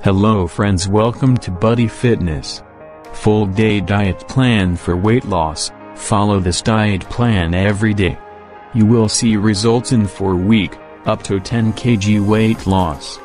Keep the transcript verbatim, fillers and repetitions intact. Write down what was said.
Hello friends, welcome to Buddy Fitness. Full day diet plan for weight loss. Follow this diet plan every day. You will see results in four weeks, up to ten kilograms weight loss.